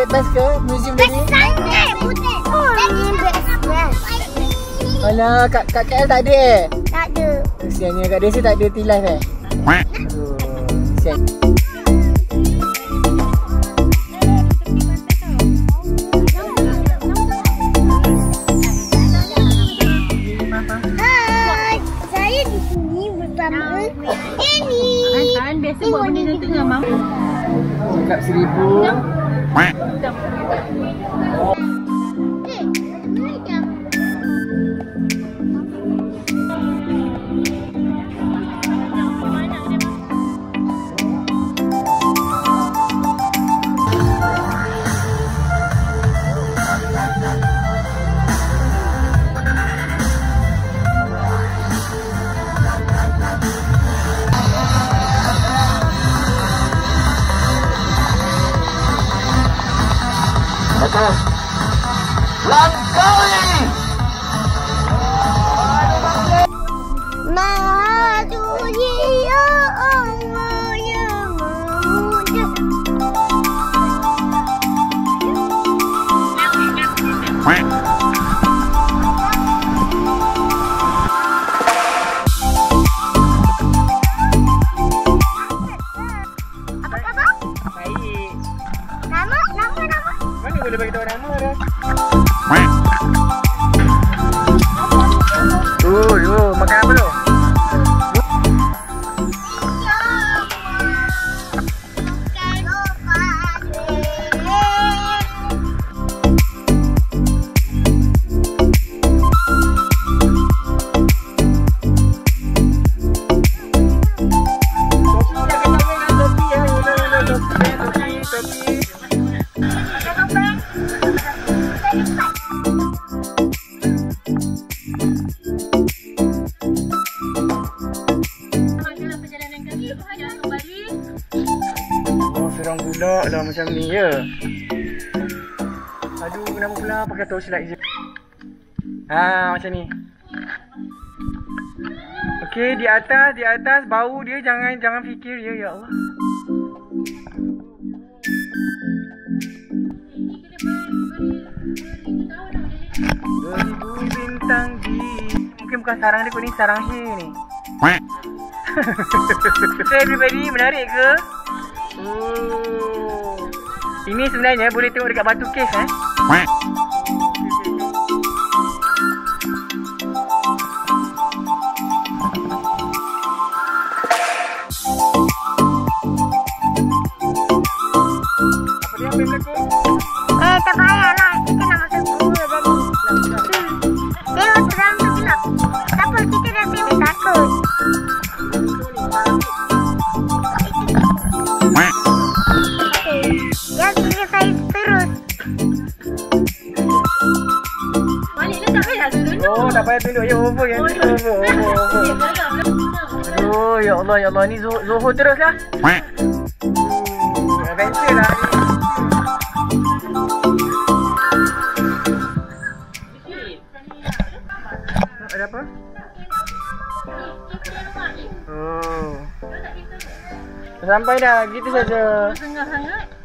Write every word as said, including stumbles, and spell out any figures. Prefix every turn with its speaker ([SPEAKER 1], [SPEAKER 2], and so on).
[SPEAKER 1] best ke museum tadi?
[SPEAKER 2] Best sangat putih. Oh, ini best.
[SPEAKER 1] Alah, kat, kat K L tak ada eh?
[SPEAKER 2] Tak ada.
[SPEAKER 1] Kesiannya kat Desi tak ada tea life eh? Aduh, kesian.
[SPEAKER 2] Hai, saya di sini bersama ini.
[SPEAKER 3] Kan biasa buat benda yang tengah mampu.
[SPEAKER 1] Cakap seribu.
[SPEAKER 4] Atas Langkawi
[SPEAKER 2] Maha dunia Allah yang memuja. Apa khabar?
[SPEAKER 1] Baik.
[SPEAKER 2] Nama? Nama? Nama?
[SPEAKER 1] Mana boleh bagi tahu nama dah? Oh, yo, makan apa tu? Oh, serang pula lah macam ni ya. Aduh, kenapa pula pakai torchlight je? Ha, macam ni. Okey, di atas, di atas bau dia jangan jangan fikir ya, ya Allah. Beribu bintang di... Mungkin bukan sarang dia kot ni, sarang hair ni. So everybody, menarik ke? Oh. Ini sebenarnya boleh tengok dekat batu cave eh. Apa dia ambil berlaku?
[SPEAKER 2] Eh, tak payahlah. Kita nak masuk gua tadi. Tengok terang tu gelap. Tak apa, kita dah tengok takut. Ya, kita saya terus.
[SPEAKER 3] Baliklah tak payah dulu.
[SPEAKER 1] Oh, tak payah tunjuk. Ya, over kan? Over, over, over. Oh, ya Allah, ya Allah. Ni Zohor, Zohor terus lah. Uh, adventure lah ni. Ada apa? Oh. Sampai dah, gitu saja.
[SPEAKER 3] Tengah sangat.